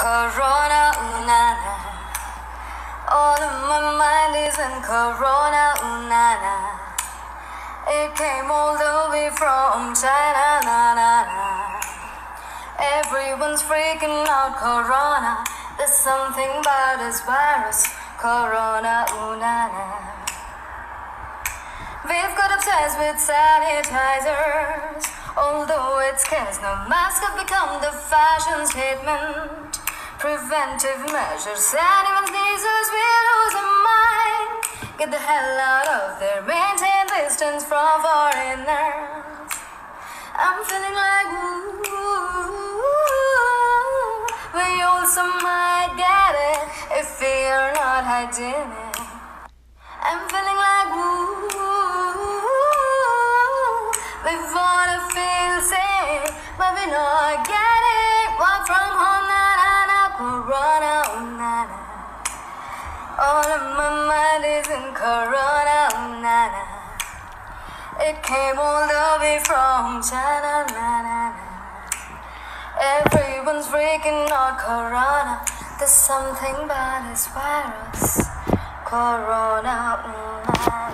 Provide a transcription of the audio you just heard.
Corona, ooh, na, na. All of my mind is in Corona, ooh, na, na. It came all the way from China, na, na, na. Everyone's freaking out, Corona. There's something about this virus, Corona, ooh, na, na. We've got obsessed with sanitizers, although it scares. No masks have become the fashion statement. Preventive measures, anyone sneezes, we lose a mind. Get the hell out of there, maintain distance from foreigners. I'm feeling like we also might get it if we are not hygienic. I'm feeling like we wanna feel safe, but we not get it. Work from home, na na na, Corona, ooh, na na. All of my mind is in Corona, ooh, na na. It came all the way from China, na na na. Everyone's freaking out, Corona. There's something about this virus, Corona, ooh, na.